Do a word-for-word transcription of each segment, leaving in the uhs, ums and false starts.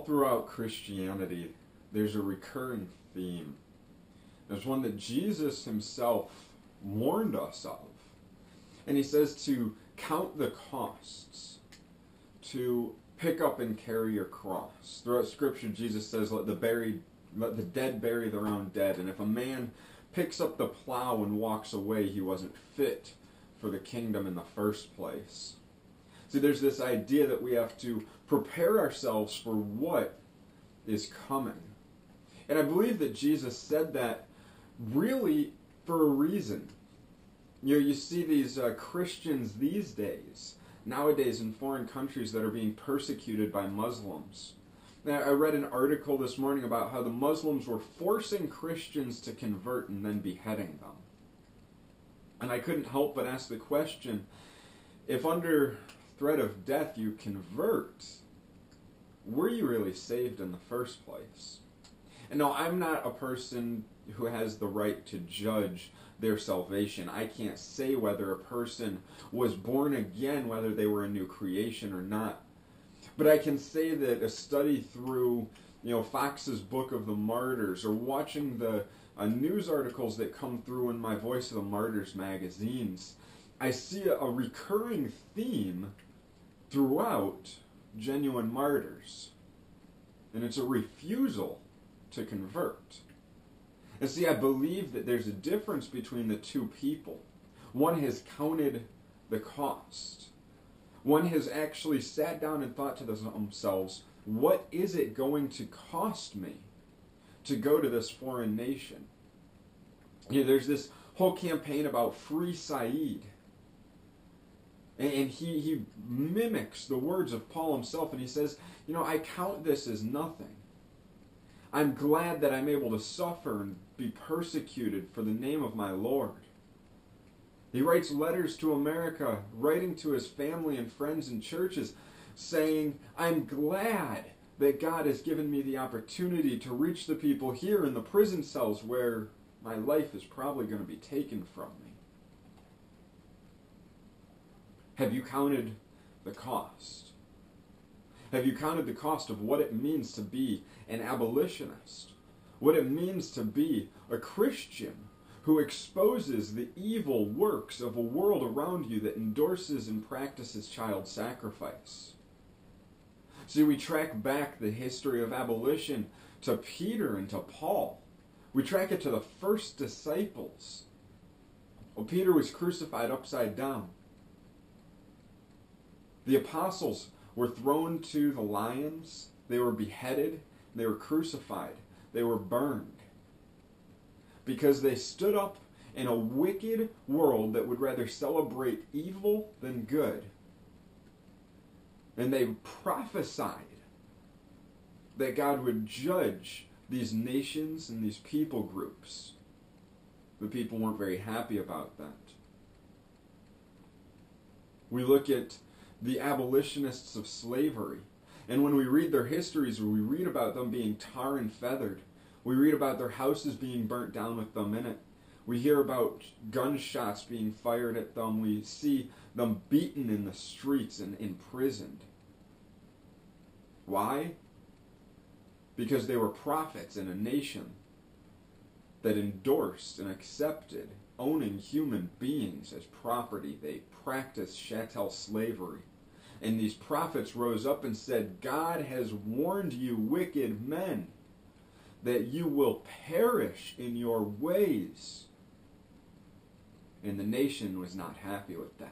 throughout Christianity, there's a recurring theme. There's one that Jesus himself warned us of. And he says to count the costs, to pick up and carry your cross. Throughout Scripture, Jesus says, let the buried, let the dead bury their own dead. And if a man picks up the plow and walks away, he wasn't fit for the kingdom in the first place. See, there's this idea that we have to prepare ourselves for what is coming. And I believe that Jesus said that really for a reason. You know, you see these uh, Christians these days, nowadays in foreign countries that are being persecuted by Muslims. Now, I read an article this morning about how the Muslims were forcing Christians to convert and then beheading them. And I couldn't help but ask the question, if under threat of death you convert, were you really saved in the first place? And no, I'm not a person who has the right to judge their salvation. I can't say whether a person was born again, whether they were a new creation or not. But I can say that a study through, you know, Fox's Book of the Martyrs, or watching the uh, news articles that come through in my Voice of the Martyrs magazines, I see a, a recurring theme throughout genuine martyrs. And it's a refusal to convert. And see, I believe that there's a difference between the two people. One has counted the cost. One has actually sat down and thought to themselves, what is it going to cost me to go to this foreign nation? You know, there's this whole campaign about Free Said. And he, he mimics the words of Paul himself, and he says, you know, I count this as nothing. I'm glad that I'm able to suffer and be persecuted for the name of my Lord. He writes letters to America, writing to his family and friends and churches, saying, I'm glad that God has given me the opportunity to reach the people here in the prison cells where my life is probably going to be taken from me. Have you counted the cost? Have you counted the cost of what it means to be an abolitionist? What it means to be a Christian who exposes the evil works of a world around you that endorses and practices child sacrifice? See, we track back the history of abolition to Peter and to Paul. We track it to the first disciples. Well, Peter was crucified upside down. The apostles were thrown to the lions, they were beheaded, they were crucified, they were burned. Because they stood up in a wicked world that would rather celebrate evil than good. And they prophesied that God would judge these nations and these people groups. The people weren't very happy about that. We look at the abolitionists of slavery, and when we read their histories, we read about them being tar and feathered. We read about their houses being burnt down with them in it. We hear about gunshots being fired at them. We see them beaten in the streets and imprisoned. Why? Because they were prophets in a nation that endorsed and accepted owning human beings as property. They practiced chattel slavery. And these prophets rose up and said, God has warned you, wicked men, that you will perish in your ways. And the nation was not happy with that.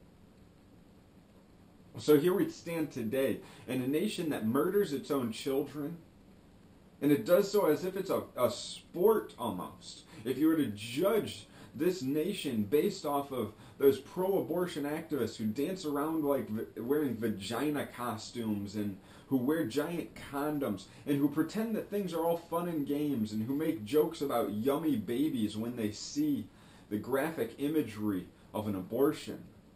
So here we stand today in a nation that murders its own children, and it does so as if it's a, a sport almost. If you were to judge this nation based off of those pro-abortion activists who dance around like wearing vagina costumes and who wear giant condoms and who pretend that things are all fun and games and who make jokes about yummy babies when they see the graphic imagery of an abortion.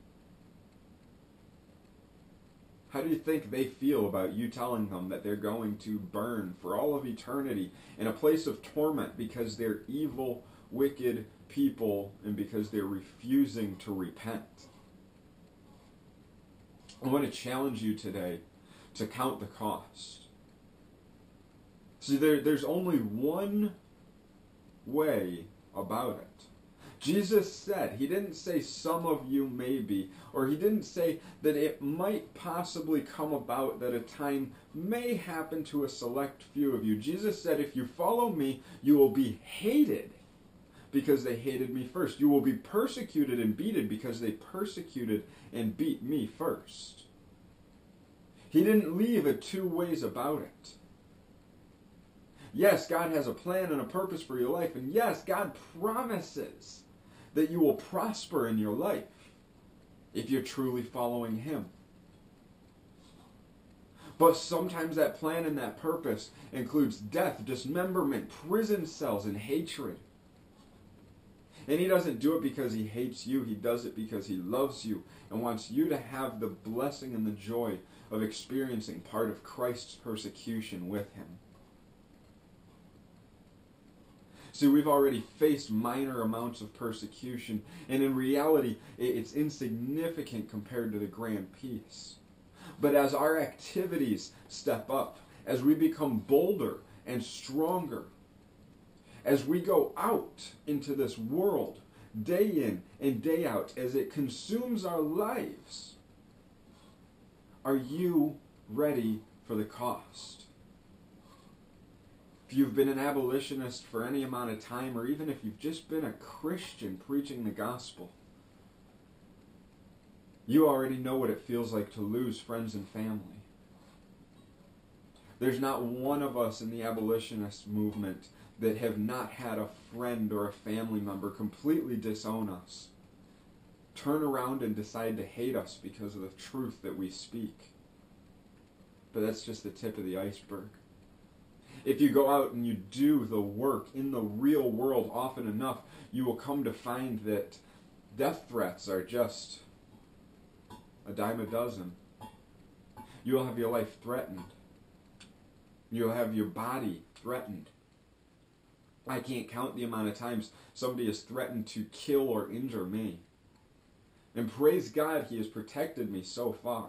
How do you think they feel about you telling them that they're going to burn for all of eternity in a place of torment because they're evil, wicked people and because they're refusing to repent? I want to challenge you today to count the cost. See, there, there's only one way about it. Jesus said, he didn't say some of you maybe, or he didn't say that it might possibly come about that a time may happen to a select few of you. Jesus said, if you follow me, you will be hated because they hated me first. You will be persecuted and beaten because they persecuted and beat me first. He didn't leave it two ways about it. Yes, God has a plan and a purpose for your life, and yes, God promises that you will prosper in your life if you're truly following him. But sometimes that plan and that purpose includes death, dismemberment, prison cells, and hatred. And he doesn't do it because he hates you. He does it because he loves you and wants you to have the blessing and the joy of experiencing part of Christ's persecution with him. See, we've already faced minor amounts of persecution, and in reality, it's insignificant compared to the grand peace. But as our activities step up, as we become bolder and stronger, as we go out into this world, day in and day out, as it consumes our lives, are you ready for the cost? If you've been an abolitionist for any amount of time, or even if you've just been a Christian preaching the gospel, you already know what it feels like to lose friends and family. There's not one of us in the abolitionist movement that have not had a friend or a family member completely disown us, turn around and decide to hate us because of the truth that we speak. But that's just the tip of the iceberg. If you go out and you do the work in the real world often enough, you will come to find that death threats are just a dime a dozen. You'll have your life threatened. You'll have your body threatened. I can't count the amount of times somebody has threatened to kill or injure me. And praise God, he has protected me so far.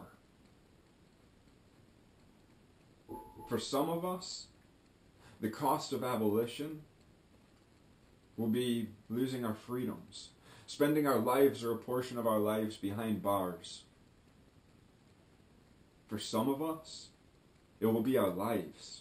For some of us, the cost of abolition will be losing our freedoms, spending our lives or a portion of our lives behind bars. For some of us, it will be our lives.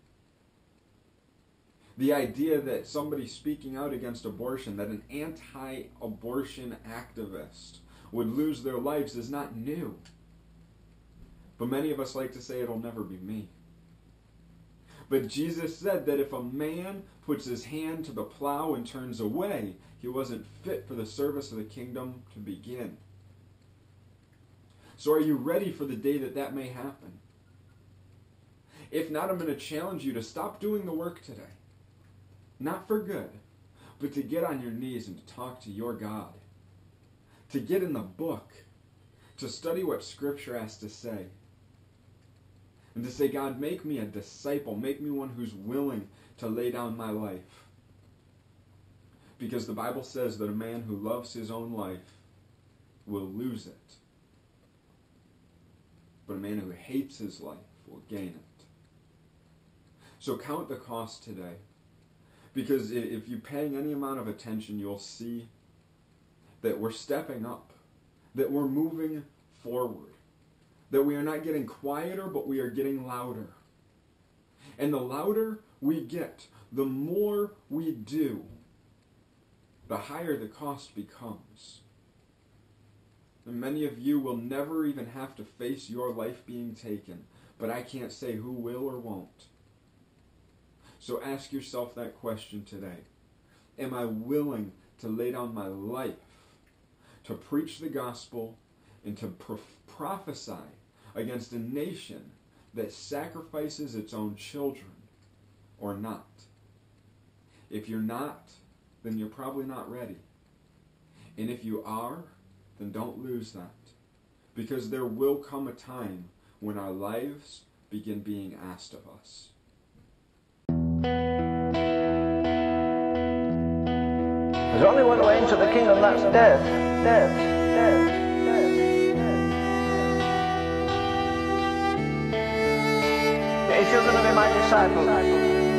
The idea that somebody speaking out against abortion, that an anti-abortion activist would lose their lives is not new. But many of us like to say it'll never be me. But Jesus said that if a man puts his hand to the plow and turns away, he wasn't fit for the service of the kingdom to begin. So are you ready for the day that that may happen? If not, I'm going to challenge you to stop doing the work today. Not for good, but to get on your knees and to talk to your God. To get in the book. To study what Scripture has to say. And to say, God, make me a disciple. Make me one who's willing to lay down my life. Because the Bible says that a man who loves his own life will lose it. But a man who hates his life will gain it. So count the cost today. Because if you're paying any amount of attention, you'll see that we're stepping up. That we're moving forward. That we are not getting quieter, but we are getting louder. And the louder we get, the more we do, the higher the cost becomes. And many of you will never even have to face your life being taken, but I can't say who will or won't. So ask yourself that question today. Am I willing to lay down my life to preach the gospel and to pro- prophesy against a nation that sacrifices its own children, or not? If you're not, then you're probably not ready. And if you are, then don't lose that. Because there will come a time when our lives begin being asked of us. There's only one way into the kingdom, that's death, death, death, death. If you're going to be my disciple,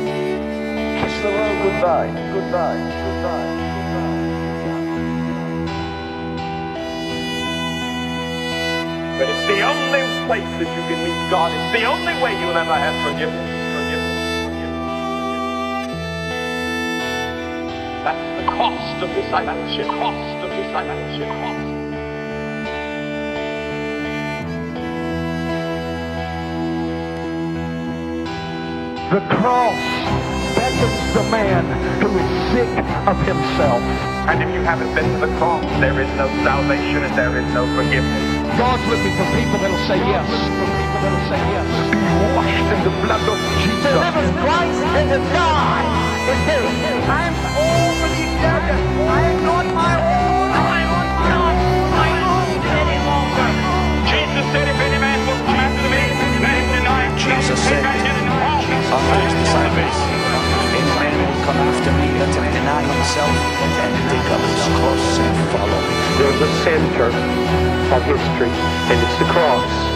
the world goodbye, goodbye, goodbye, goodbye. But it's the only place that you can meet God. It's the only way you'll ever have forgiveness. Forgiveness. Forgiveness. That's the cost of discipleship. Cost of discipleship. Cost. The cross beckons the man who is sick of himself. And if you haven't been to the cross, there is no salvation and there is no forgiveness. God's looking for people that'll say yes. For people that'll say yes. Be washed in the blood of Jesus. To live as Christ and to die is His. I am already dead. I am not my own. I am not my own any longer. Jesus said, if any man will come after me, let him deny him. Jesus said unto his disciples, any man will come after me, let him deny himself and take up his cross and follow me. There's a center of history, and it's the cross.